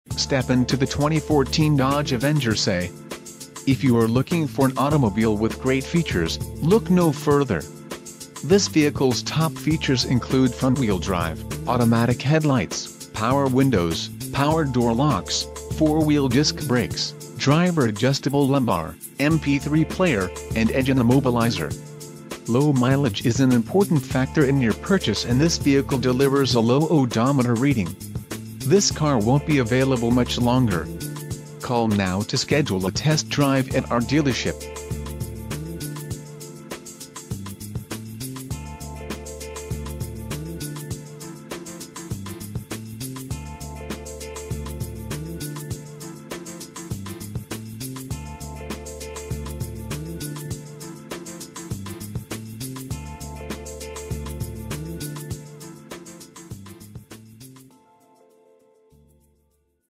Step into the 2014 Dodge Avenger. Say, if you are looking for an automobile with great features, look no further. This vehicle's top features include front-wheel drive, automatic headlights, power windows, power door locks, four-wheel disc brakes, driver-adjustable lumbar, MP3 player, and engine immobilizer. Low mileage is an important factor in your purchase, and this vehicle delivers a low odometer reading. This car won't be available much longer. Call now to schedule a test drive at our dealership.